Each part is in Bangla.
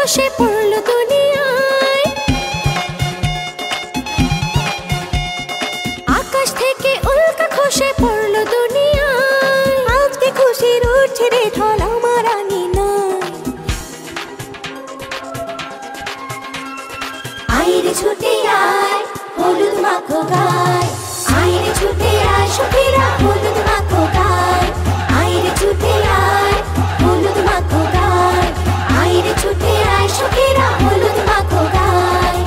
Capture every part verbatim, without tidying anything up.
খসে পড়লো দুনিয়ায়। আকাশ থেকে উল্কা খসে পড়লো দুনিয়ায়। আজকে খুশির উঠছে রে ঢল আমার আঙিনায়। আইরে ছুটে আয় হলুদ মাখো গায়, আইরে ছুটে আয় সখীরা হলুদ মাখো গায়। আইরে ছুটে আয় হলুদ মাখো গায়, আইরে ছুটে আয় সখীরা হলুদ মাখো গায়।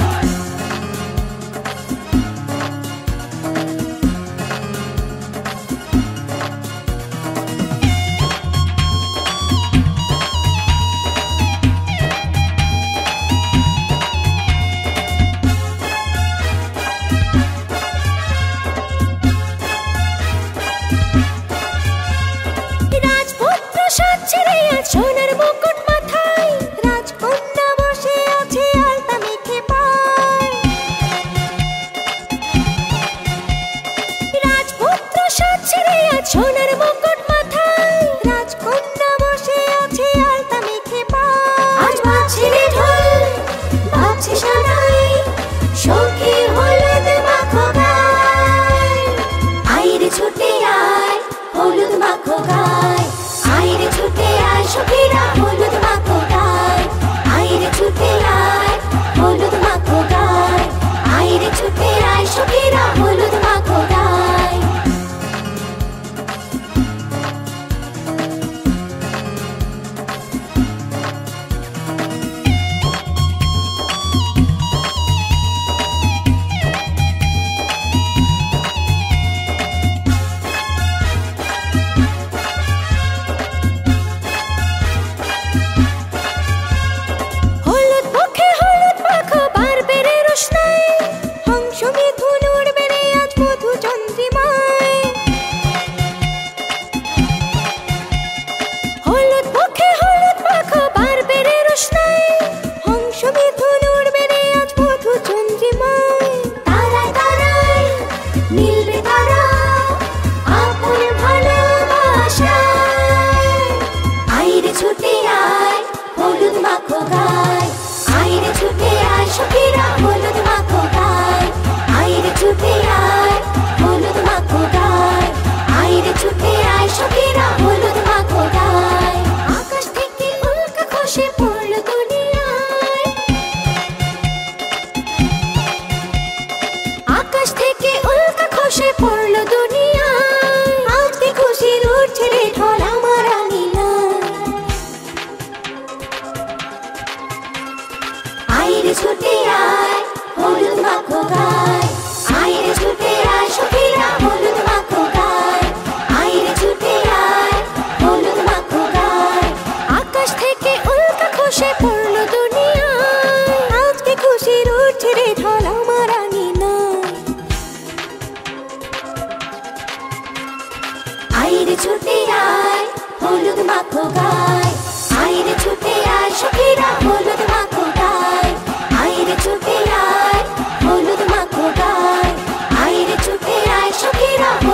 সোনার মুকুট মাথায়, রাজকন্যা বসে আছে আলতা মেখে পায়। রাজপুত্র সাজছে রে আজ সোনার মুকুট মাথায়, রাজকন্যা বসে আছে আলতা মেখে পায়। আজ বাজছে রে ঢোল বাজছে সানাই, সখী হলুদ মাখো গায়। আইরে ছুটে আয় হলুদ মাখো গায়, আইরে ছুটে আয় সখীরা হলুদ মাখো গায়। আইরে ছুটে আয় হলুদ মাখো গায়, আইরে ছুটে আয় সখীরা হলুদ মাখো গায়। আইরে ছুটে আয় হলুদ মাখো গায়, আইরে ছুটে আয় সখীরা হলুদ মাখো গায়। আইরে ছুটে আয় হলুদ মাখো গায়, আকাশ থেকে উল্কা খসে পড়লো দুনিয়ায়। আজকে খুশির উঠছে রে ঢল আমার আঙিনায়। আইরে ছুটে আয় হলুদ মাখো গায়, আইরে ছুটে আয় সখীরা হলুদ মাখো গায়। আইরে ছুটে আয় হলুদ মাখো গায়, আইরে ছুটে আয় সখীরা।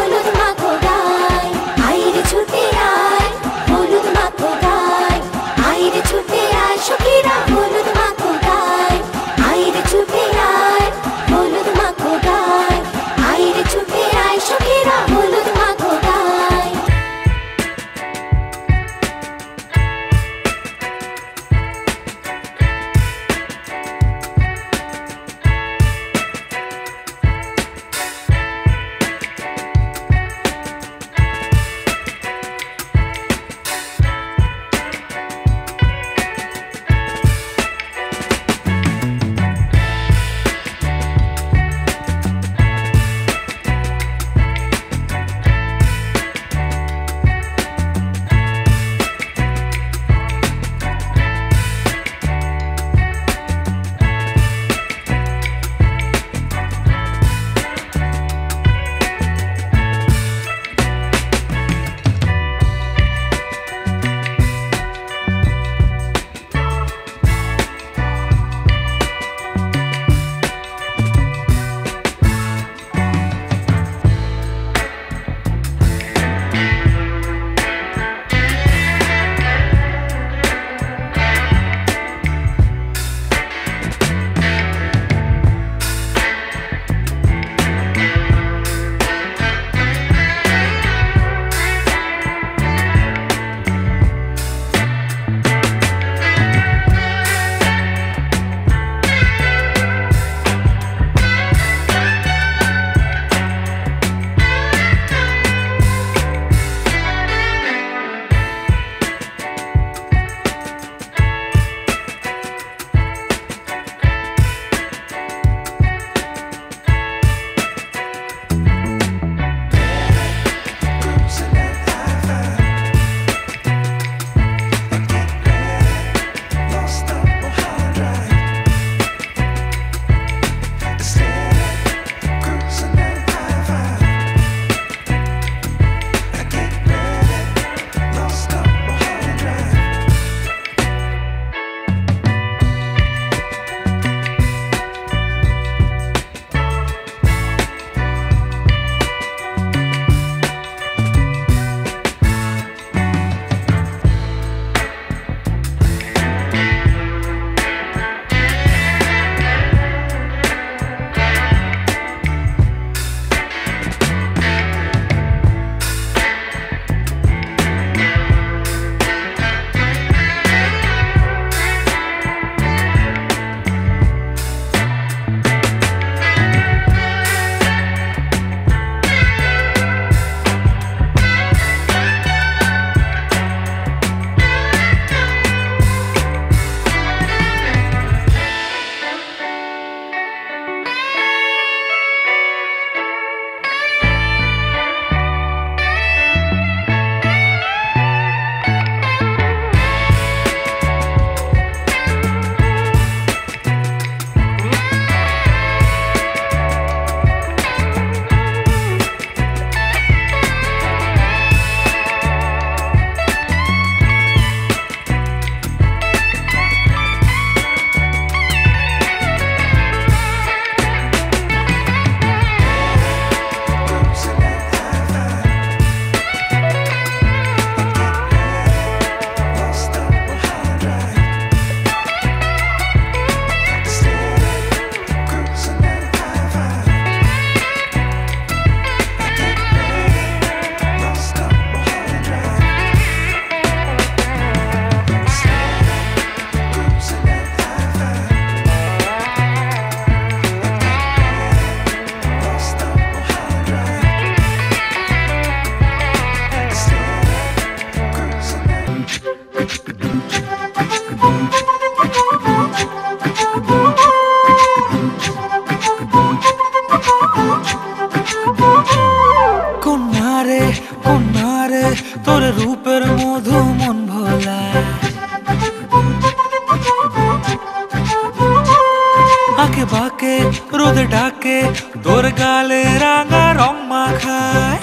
বাঁকে রোদ ডাকে তোর গালে রাঙা রং মাখায়।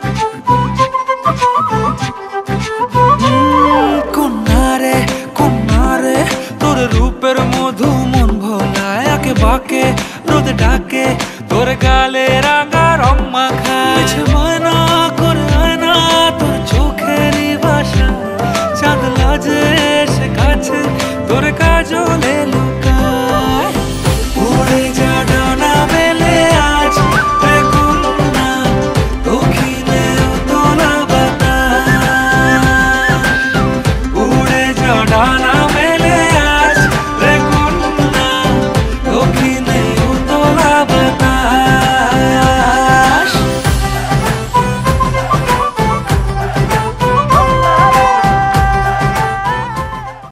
কন্যারে কন্যারে তোর রূপের মধু মন ভোলায়, আঁকে বাঁকে রোদ ডাকে তোর গালে রাঙা